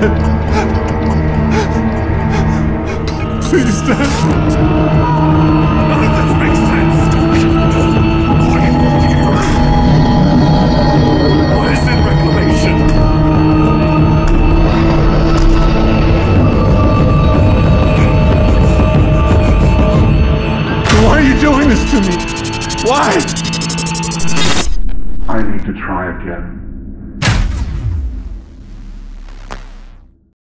Please, Dad. None of this makes sense. What is in reclamation? Why are you doing this to me? Why? I need to try again.